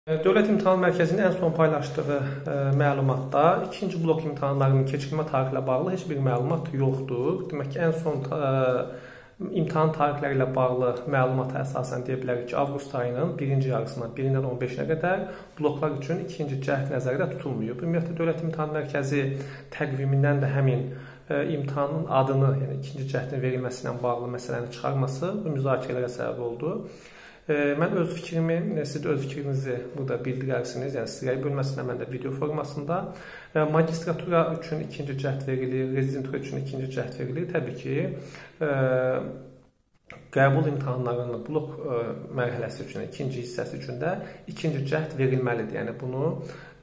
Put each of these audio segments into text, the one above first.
Dövlət İmtahan Mərkəzinin ən son paylaşdığı məlumatda ikinci blok imtahanlarının keçirilmə tarixi ilə bağlı heç bir məlumat yoxdur. Demək ki, ən son imtahan tarixləri ilə bağlı məlumata əsasən deyə bilərik ki, avqust ayının birinci yarısına, 1-dən 15-nə qədər bloklar üçün ikinci cəhd nəzərdə tutulmayıb. Ümumiyyətlə, Dövlət İmtahan Mərkəzi təqvimindən də həmin imtahanın adını, yəni ikinci cəhdin verilməsi ilə bağlı məsələni çıxarması bu müzakirələrə səbəb oldu. Mən öz fikrimi, siz də öz fikrinizi burada bildirərsiniz. Yəni, sıraya bölməsində mən də video formasında magistratura üçün ikinci cəhd verilir, rezidentura üçün ikinci cəhd verilir. Təbii ki, qəbul imtahanlarının blok mərhələsi üçün, ikinci hissəsi üçün də ikinci cəhd verilməlidir. Yəni, bunu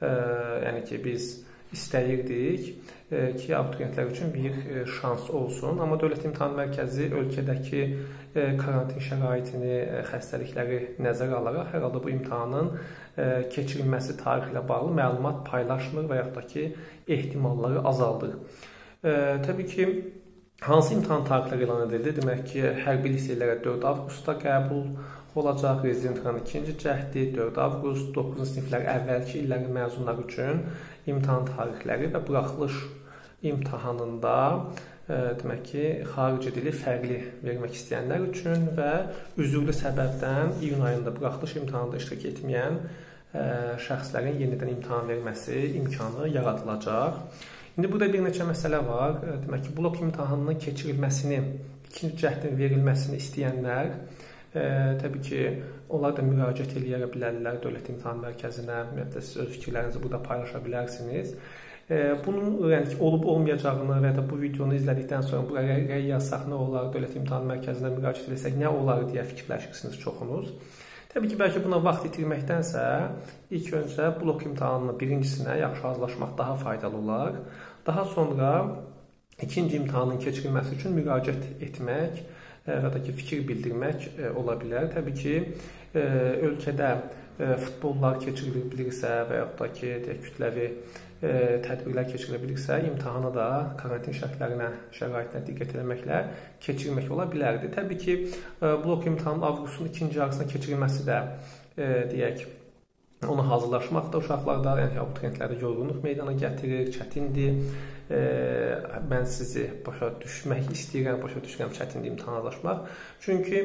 biz istəyirdik ki, abituriyentlər üçün bir şans olsun. Amma Dövlət İmtahan Mərkəzi ölkədəki karantin şəraitini, xəstəlikləri nəzərə alaraq hər halda bu imtahanın keçirilməsi tarixi ilə bağlı məlumat paylaşmır və yaxud da ki, ehtimalları azaldır. Təbii ki, hansı imtahan tarixləri elan edildi? Demək ki, hərbi liseylərə 4 avqustda qəbul olacaq, rezidenturanın ikinci cəhdi 4 avqust, 9-cu siniflər əvvəlki illərin məzunları üçün imtahan tarixləri və buraxılış imtahanında demək ki, xarici dili fərqli vermək istəyənlər üçün və üzürlü səbəbdən iyun ayında buraxılış imtahanında iştirak etməyən şəxslərin yenidən imtahan verməsi imkanı yaradılacaq. İndi burada bir neçə məsələ var. Demək ki, blok imtahanının keçirilməsini, ikinci cəhdin verilməsini istəyənlər təbii ki, onlar da müraciət eləyə bilərlər Dövlət İmtahan Mərkəzinə. Ümumiyyətlə, siz öz fikirlərinizi burada paylaşa bilərsiniz. Bunun olub-olmayacağını və ya bu videonu izlədikdən sonra bu rəy yazsaq nə olar, Dövlət İmtahan Mərkəzinə müraciət etsək nə olar deyə fikirləşirsiniz çoxunuz. Təbii ki, bəlkə buna vaxt itirməkdənsə ilk öncə blok imtahanının birincisinə yaxşı hazırlaşmaq daha faydalı olar. Daha sonra ikinci imtahanın keçirilməsi üçün müraciət etmək və da ki, fikir bildirmək ola bilər. Təbii ki, ölkədə futbollar keçirilə bilirsə və yaxud da ki, kütləvi tədbirlər keçirilə bilirsə, imtahanı da karantin şəraitinə diqqət etməklə keçirmək ola bilərdi. Təbii ki, blok imtahanın avqustun ikinci yarısına keçirilməsi də deyək, ona hazırlaşmaq da uşaqlarda, yəni abituriyentlərdə yorğunluq meydana gətirir, çətindir. Mən sizi başa düşmək istəyirəm, başa düşürəm çətindir imtahana hazırlaşmaq. Çünki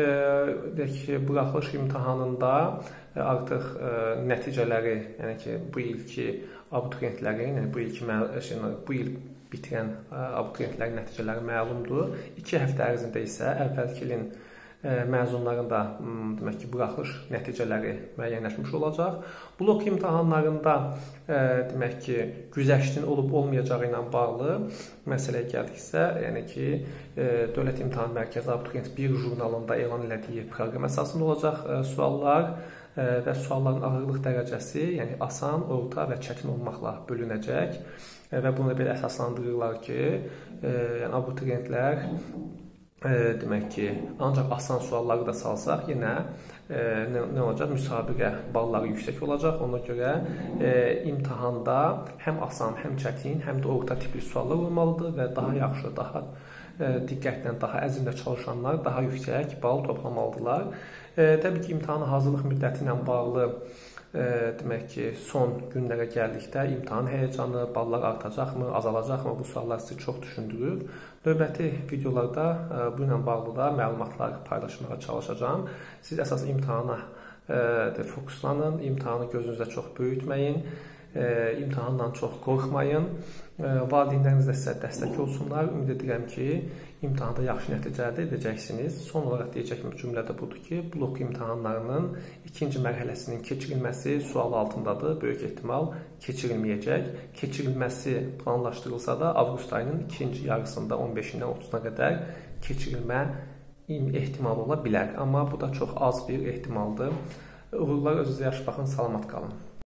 buraxılış imtahanında artıq nəticələri, yəni ki, bu ilki abituriyentlərin, yəni bu il bitirən abituriyentlərin nəticələri məlumdur. 2 həftə ərzində isə əvvəlki ilin məzunların da demək ki, buraxılış nəticələri müəyyənləşmiş olacaq. Blok imtahanlarında demək ki, güzəştin olub-olmayacağı ilə bağlı məsələyə gəldiksə, yəni ki, Dövlət İmtahan Mərkəzi abituriyent bir jurnalında elan elədiyi proqram əsasında olacaq suallar və sualların ağırlıq dərəcəsi, yəni asan, orta və çətin olmaqla bölünəcək və bunu belə əsaslandırırlar ki, yəni abituriyentlər demək ki, ancaq asan sualları da salsaq, yenə nə olacaq? Müsabiqə balları yüksək olacaq. Ona görə imtahanda həm asan, həm çətin, həm də orta tipli suallar olmalıdır və daha yaxşı, daha diqqətlə, daha əzmlə çalışanlar daha yüksək bal toplamalıdırlar. Təbii ki, imtahana hazırlıq müddəti ilə bağlı demək ki, son günlərə gəldikdə imtahan həyəcanı, ballar artacaqmı, azalacaqmı, bu suallar sizi çox düşündürür. Növbəti videolarda bu ilə bağlı da məlumatlar paylaşmağa çalışacağım. Siz əsas imtahana fokuslanın, imtahanı gözünüzdə çox böyütməyin, imtahandan çox qorxmayın. Valideynləriniz də sizə dəstək olsunlar. Ümid edirəm ki, imtahanda yaxşı nəticə əldə edəcəksiniz. Son olaraq deyəcəyim cümlə də budur ki, blok imtahanlarının ikinci mərhələsinin keçirilməsi sual altındadır. Böyük ehtimal keçirilməyəcək. Keçirilməsi planlaşdırılsa da avqust ayının ikinci yarısında 15-dən 30-na qədər keçirilmə ehtimalı ola bilər. Amma bu da çox az bir ehtimaldır. Uğurlar, özünüzə yaxşı baxın, salamat qalın.